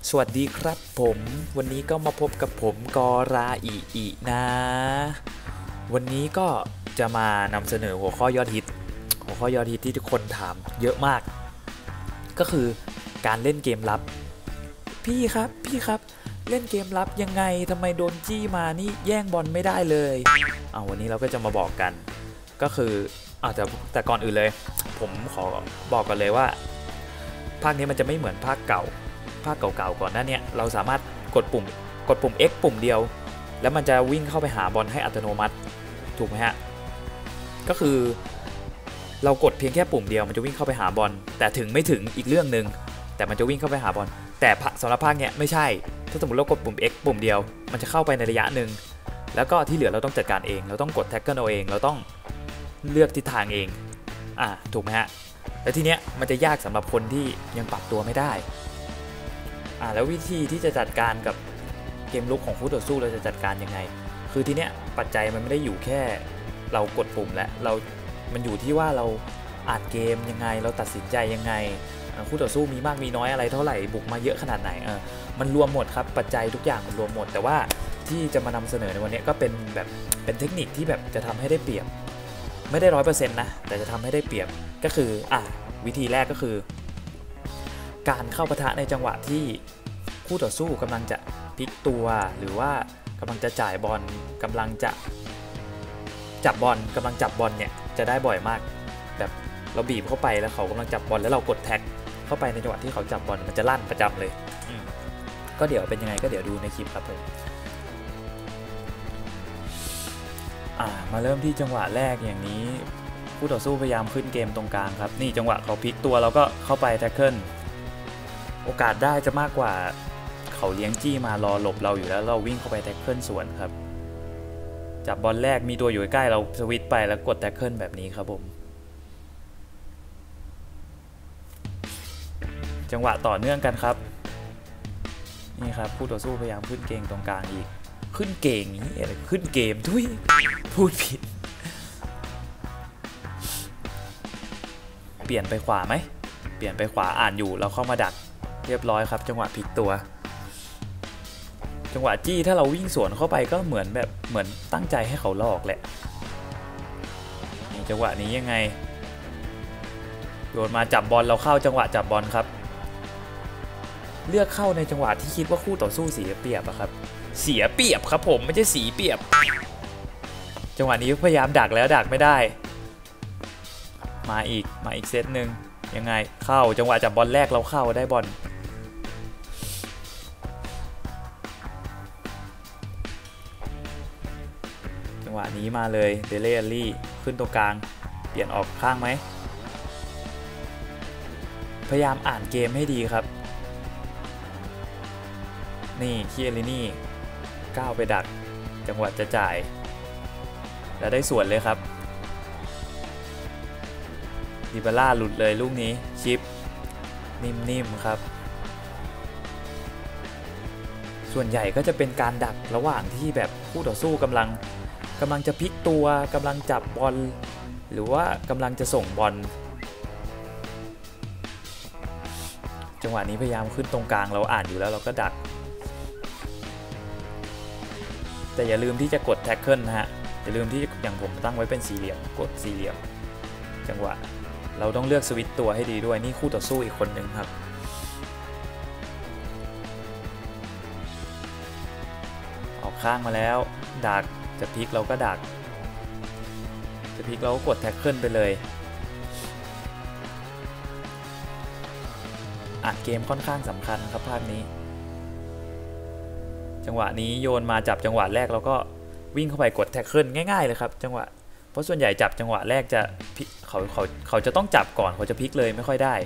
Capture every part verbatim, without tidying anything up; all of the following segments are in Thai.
สวัสดีครับผมวันนี้ก็มาพบกับผมกอราอีอีนะวันนี้ก็จะมานำเสนอหัวข้อยอดฮิตหัวข้อยอดฮิตที่ทุกคนถามเยอะมากก็คือการเล่นเกมลับพี่ครับพี่ครับเล่นเกมลับยังไงทำไมโดนจี้มานี่แย่งบอลไม่ได้เลยเอาวันนี้เราก็จะมาบอกกันก็คือเอาแต่แต่ก่อนอื่นเลยผมขอบอกกันเลยว่าภาคนี้มันจะไม่เหมือนภาคเก่าภาคเก่าๆก่อนหน้านี้เราสามารถกดปุ่มกดปุ่ม X ปุ่มเดียวแล้วมันจะวิ่งเข้าไปหาบอลให้อัตโนมัติถูกไหมฮะก็คือเรากดเพียงแค่ปุ่มเดียวมันจะวิ่งเข้าไปหาบอลแต่ถึงไม่ถึงอีกเรื่องหนึ่งแต่มันจะวิ่งเข้าไปหาบอลแต่สำหรับภาคเนี้ยไม่ใช่ถ้าสมมติเรากดปุ่ม X ปุ่มเดียวมันจะเข้าไปในระยะหนึ่งแล้วก็ที่เหลือเราต้องจัดการเองเราต้องกดแท็กเกิลเอาเองเราต้องเลือกทิศทางเองอ่าถูกไหมฮะแล้วทีเนี้ยมันจะยากสำหรับคนที่ยังปรับตัวไม่ได้อ่าแล้ววิธีที่จะจัดการกับเกมลุกของคู่ต่อสู้เราจะจัดการยังไงคือทีเนี้ยปัจจัยมันไม่ได้อยู่แค่เรากดปุ่มและเรามันอยู่ที่ว่าเราอ่านเกมยังไงเราตัดสินใจยังไงคู่ต่อสู้มีมากมีน้อยอะไรเท่าไหร่บุกมาเยอะขนาดไหนเออมันรวมหมดครับปัจจัยทุกอย่างมันรวมหมดแต่ว่าที่จะมานำเสนอในวันนี้ก็เป็นแบบเป็นเทคนิคที่แบบจะทำให้ได้เปรียบไม่ได้ร้อยเปอร์เซ็นต์นะแต่จะทำให้ได้เปรียบก็คืออ่ะวิธีแรกก็คือการเข้าปะทะในจังหวะที่คู่ต่อสู้กำลังจะพลิกตัวหรือว่ากำลังจะจ่ายบอลกำลังจะจับบอลกำลังจับบอลเนี่ยจะได้บ่อยมากแบบเราบีบเข้าไปแล้วเขากำลังจับบอลแล้วเรากดแท็กเข้าไปในจังหวะที่เขาจับบอลมันจะลั่นประจำเลยก็เดี๋ยวเป็นยังไงก็เดี๋ยวดูในคลิปครับผมอ่ามาเริ่มที่จังหวะแรกอย่างนี้คู่ต่อสู้พยายามขึ้นเกมตรงกลางครับนี่จังหวะเขาพลิกตัวเราก็เข้าไปแท็กเกิลโอกาสได้จะมากกว่าเขาเลี้ยงจี้มารอหลบเราอยู่แล้วเราวิ่งเข้าไปแท็กเกิลสวนครับจับบอลแรกมีตัวอยู่ใกล้เราสวิตช์ไปแล้วกดแท็กเกิลแบบนี้ครับผมจังหวะต่อเนื่องกันครับนี่ครับคู่ต่อสู้พยายามขึ้นเกมตรงกลางอีกขึ้นเกมนี้อะไรขึ้นเกมทุยพูดผิดเปลี่ยนไปขวาไหมเปลี่ยนไปขวาอ่านอยู่เราเข้ามาดักเรียบร้อยครับจังหวะพลิกตัวจังหวะจี้ถ้าเราวิ่งสวนเข้าไปก็เหมือนแบบเหมือนตั้งใจให้เขาลอกแหละนี่จังหวะนี้ยังไงโยนมาจับบอลเราเข้าจังหวะจับบอลครับเลือกเข้าในจังหวะที่คิดว่าคู่ต่อสู้เสียเปรียบอะครับเสียเปรียบครับผมไม่ใช่สีเปรียบจังหวะนี้พยายามดักแล้วดักไม่ได้มาอีกมาอีกเซตหนึ่งยังไงเข้าจังหวะจับบอลแรกเราเข้าได้บอลจังหวะนี้มาเลยเดเล่อลี่ขึ้นตรงกลางเปลี่ยนออกข้างไหมพยายามอ่านเกมให้ดีครับนี่คีเอลินี่ก้าวไปดักจังหวะจะจ่ายแล้วได้สวนเลยครับดิบาร่าหลุดเลยลูกนี้ชิปนิ่มๆครับส่วนใหญ่ก็จะเป็นการดักระหว่างที่แบบคู่ต่อสู้กำลังกำลังจะพลิกตัวกำลังจับบอลหรือว่ากำลังจะส่งบอลจังหวะนี้พยายามขึ้นตรงกลางเราอ่านอยู่แล้วเราก็ดักแต่อย่าลืมที่จะกดแท็กเกิลนะฮะอย่าลืมที่อย่างผมตั้งไว้เป็นสี่เหลี่ยมกดสี่เหลี่ยมจังหวะเราต้องเลือกสวิตช์ตัวให้ดีด้วยนี่คู่ต่อสู้อีกคนหนึ่งครับออกข้างมาแล้วดักจะพลิกเราก็ดักจะพลิกเราก็กดแท็กเกิลไปเลยอ่านเกมค่อนข้างสำคัญครับภาคนี้จังหวะนี้โยนมาจับจังหวะแรกเราก็วิ่งเข้าไปกดแท็กเกิลง่ายๆเลยครับจังหวะเพราะส่วนใหญ่จับจังหวะแรกจะเขาเขาเขาจะต้องจับก่อนเขาจะพลิกเลยไม่ค่อยได้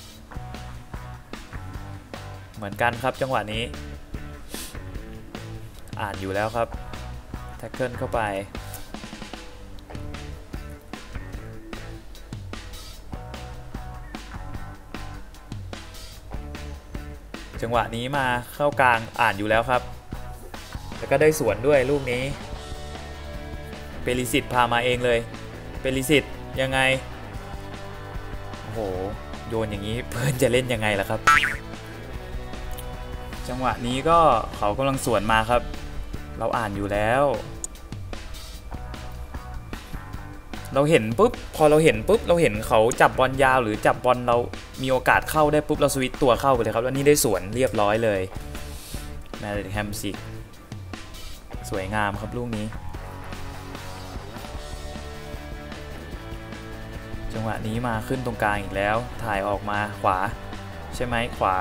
เหมือนกันครับจังหวะนี้อ่านอยู่แล้วครับแท็กเกิลเข้าไปจังหวะนี้มาเข้ากลางอ่านอยู่แล้วครับแล้วก็ได้สวนด้วยลูกนี้เปริสิตพามาเองเลยเปริสิตยังไงโอ้โหโยนอย่างนี้เพื่อนจะเล่นยังไงล่ะครับจังหวะนี้ก็เขากำลังสวนมาครับเราอ่านอยู่แล้วเราเห็นปุ๊บพอเราเห็นปุ๊บเราเห็นเขาจับบอลยาวหรือจับบอลเรามีโอกาสเข้าได้ปุ๊บเราสวิตตัวเข้าไปเลยครับแล้วนี่ได้สวนเรียบร้อยเลยแมริแฮมซิกสวยงามครับลูกนี้จังหวะนี้มาขึ้นตรงกลางอีกแล้วถ่ายออกมาขวาใช่ไหมขวา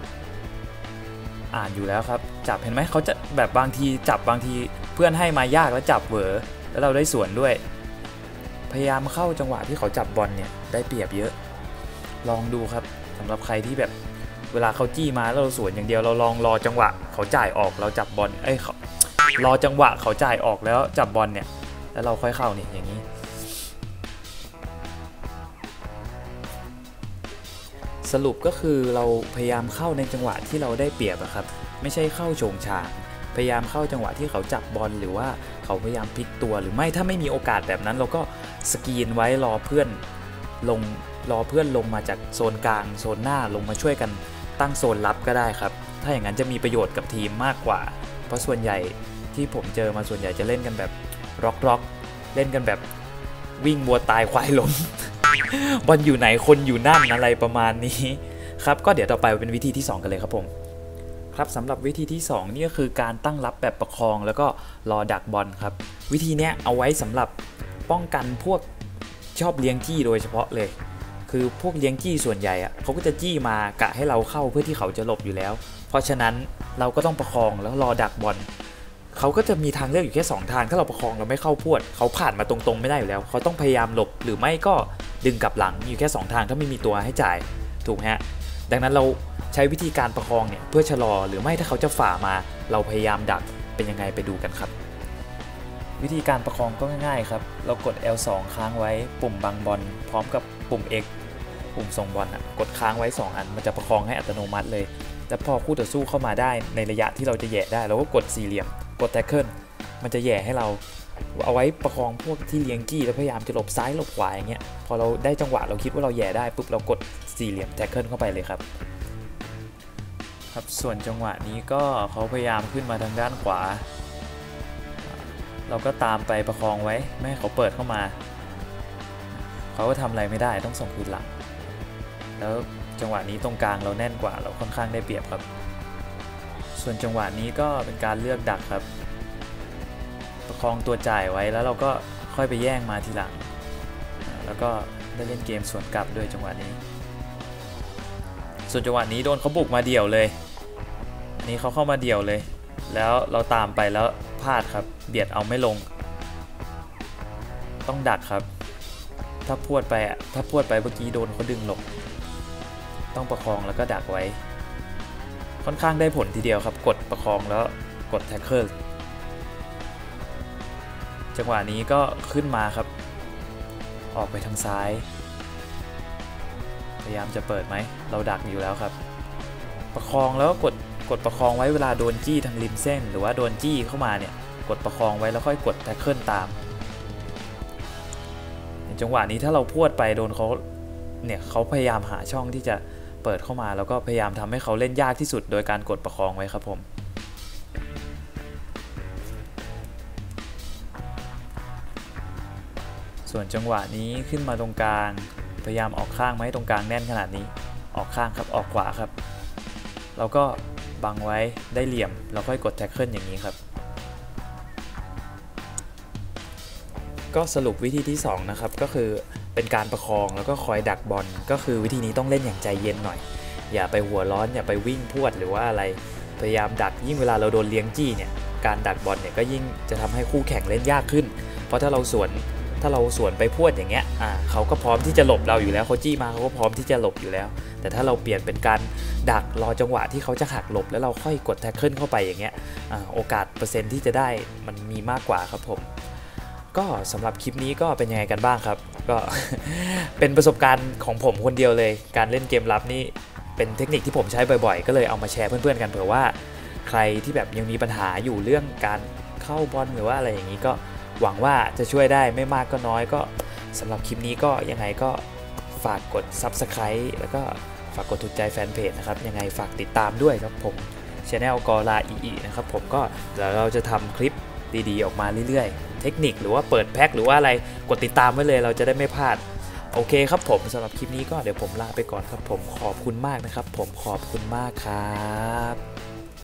อ่านอยู่แล้วครับจับเห็นไหมเขาจะแบบบางทีจับบางทีเพื่อนให้มายากแล้วจับเหวอแล้วเราได้สวนด้วยพยายามเข้าจังหวะที่เขาจับบอลเนี่ยได้เปรียบเยอะลองดูครับสำหรับใครที่แบบเวลาเขาจี้มาแล้วเราสวนอย่างเดียวเราลองรอจังหวะเขาจ่ายออกเราจับบอลเอ้ยรอจังหวะเขาจ่ายออกแล้วจับบอลเนี่ยแล้วเราค่อยเข้าเนี่ยอย่างนี้สรุปก็คือเราพยายามเข้าในจังหวะที่เราได้เปรียบครับไม่ใช่เข้าโฉงฉางพยายามเข้าจังหวะที่เขาจับบอลหรือว่าเขาพยายามพลิกตัวหรือไม่ถ้าไม่มีโอกาสแบบนั้นเราก็สกรีนไว้รอเพื่อนลงรอเพื่อนลงมาจากโซนกลางโซนหน้าลงมาช่วยกันตั้งโซนรับก็ได้ครับถ้าอย่างนั้นจะมีประโยชน์กับทีมมากกว่าเพราะส่วนใหญ่ที่ผมเจอมาส่วนใหญ่จะเล่นกันแบบร็อกร็อกเล่นกันแบบวิ่งวัวตายควายล้ม บอลอยู่ไหนคนอยู่นั่นอะไรประมาณนี้ครับก็เดี๋ยวต่อไปเป็นวิธีที่สองกันเลยครับผมครับสำหรับวิธีที่สองนี่ก็คือการตั้งรับแบบประคองแล้วก็รอดักบอลครับวิธีนี้เอาไว้สำหรับป้องกันพวกชอบเลี้ยงจี้โดยเฉพาะเลยคือพวกเลี้ยงจี้ส่วนใหญ่อะเขาก็จะจี้มากะให้เราเข้าเพื่อที่เขาจะหลบอยู่แล้วเพราะฉะนั้นเราก็ต้องประคองแล้วรอดักบอลเขาก็จะมีทางเลือกอยู่แค่สองทางถ้าเราประคองเราไม่เข้าพวดเขาผ่านมาตรงๆไม่ได้อยู่แล้วเขาต้องพยายามหลบหรือไม่ก็ดึงกลับหลังอยู่แค่สองทางถ้าไม่มีตัวให้จ่ายถูกฮะดังนั้นเราใช้วิธีการประคองเนี่ยเพื่อชะลอหรือไม่ถ้าเขาจะฝ่ามาเราพยายามดักเป็นยังไงไปดูกันครับวิธีการประคองก็ง่ายๆครับเรากด แอล สอง ค้างไว้ปุ่มบังบอลพร้อมกับปุ่ม X ปุ่มส่งบอลอ่ะกดค้างไว้สองอันมันจะประคองให้อัตโนมัติเลยแล้วพอคู่ต่อสู้เข้ามาได้ในระยะที่เราจะแย่ได้เราก็กดสี่เหลี่ยมกดแท็กเกิลมันจะแย่ให้เราเอาไว้ประคองพวกที่เลี้ยงกี้แล้วพยายามจะหลบซ้ายหลบขวาอย่างเงี้ยพอเราได้จังหวะเราคิดว่าเราแย่ได้ปุ๊บเรากดสี่เหลี่ยมแท็กเกิลเข้าไปเลยครับครับส่วนจังหวะนี้ก็เขาพยายามขึ้นมาทางด้านขวาเราก็ตามไปประคองไว้ไม่ให้เขาเปิดเข้ามาเขาก็ทำอะไรไม่ได้ต้องส่งคืนหลังแล้วจังหวะนี้ตรงกลางเราแน่นกว่าเราค่อนข้างได้เปรียบครับส่วนจังหวะนี้ก็เป็นการเลือกดักครับประคองตัวจ่ายไว้แล้วเราก็ค่อยไปแย่งมาทีหลังแล้วก็ได้เล่นเกมสวนกลับด้วยจังหวะนี้ส่วนจังหวะนี้โดนเขาบุกมาเดี่ยวเลยอันนี้เขาเข้ามาเดี่ยวเลยแล้วเราตามไปแล้วพลาดครับเบียดเอาไม่ลงต้องดักครับถ้าพวดไปอ่ะถ้าพวดไปเมื่อกี้โดนเขาดึงหลบต้องประคองแล้วก็ดักไว้ค่อนข้างได้ผลทีเดียวครับกดประคองแล้วกดแท็กเกิลจังหวะนี้ก็ขึ้นมาครับออกไปทางซ้ายพยายามจะเปิดไหมเราดักอยู่แล้วครับประคองแล้วก็กดกดประคองไว้เวลาโดนจี้ทางริมเส้นหรือว่าโดนจี้เข้ามาเนี่ยกดประคองไว้แล้วค่อยกดแท็กเกิลตามจังหวะนี้ถ้าเราพวดไปโดนเขาเนี่ยเขาพยายามหาช่องที่จะเปิดเข้ามาแล้วก็พยายามทำให้เขาเล่นยากที่สุดโดยการกดประคองไว้ครับผมส่วนจังหวะนี้ขึ้นมาตรงกลางพยายามออกข้างไหมตรงกลางแน่นขนาดนี้ออกข้างครับออกขวาครับเราก็บังไว้ได้เหลี่ยมเราค่อยกดแท็กเกิลอย่างนี้ครับก็สรุปวิธีที่สองนะครับก็คือเป็นการประคองแล้วก็คอยดักบอลก็คือวิธีนี้ต้องเล่นอย่างใจเย็นหน่อยอย่าไปหัวร้อนอย่าไปวิ่งพวดหรือว่าอะไรพยายามดักยิ่งเวลาเราโดนเลี้ยงจี้เนี่ยการดักบอลเนี่ยก็ยิ่งจะทำให้คู่แข่งเล่นยากขึ้นเพราะถ้าเราสวนถ้าเราสวนไปพวดอย่างเงี้ยอ่าเขาก็พร้อมที่จะหลบเราอยู่แล้วเขาจี้มาเขาก็พร้อมที่จะหลบอยู่แล้วแต่ถ้าเราเปลี่ยนเป็นการดักรอจังหวะที่เขาจะหักหลบแล้วเราค่อยกดแท็กเกิลเข้าไปอย่างเงี้ยอ่าโอกาสเปอร์เซ็นต์ที่จะได้มันมีมากกว่าครับผมก็สำหรับคลิปนี้ก็เป็นยังไงกันบ้างครับก็ เป็นประสบการณ์ของผมคนเดียวเลยการเล่นเกมลับนี่เป็นเทคนิคที่ผมใช้บ่อยๆก็เลยเอามาแชร์เพื่อนๆกันเผื่อว่าใครที่แบบยังมีปัญหาอยู่เรื่องการเข้าบอลหรือว่าอะไรอย่างนี้ก็หวังว่าจะช่วยได้ไม่มากก็น้อยก็สำหรับคลิปนี้ก็ยังไงก็ฝากกด ซับสไครบ์ แล้วก็ฝากกดถูกใจแฟนเพจนะครับยังไงฝากติดตามด้วยครับผม Channel กอราอีอีนะครับผมก็เดี๋ยวเราจะทำคลิปดีๆออกมาเรื่อยๆเทคนิคหรือว่าเปิดแพ็คหรือว่าอะไรกดติดตามไว้เลยเราจะได้ไม่พลาดโอเคครับผมสำหรับคลิปนี้ก็เดี๋ยวผมลาไปก่อนครับผมขอบคุณมากนะครับผมขอบคุณมากครับ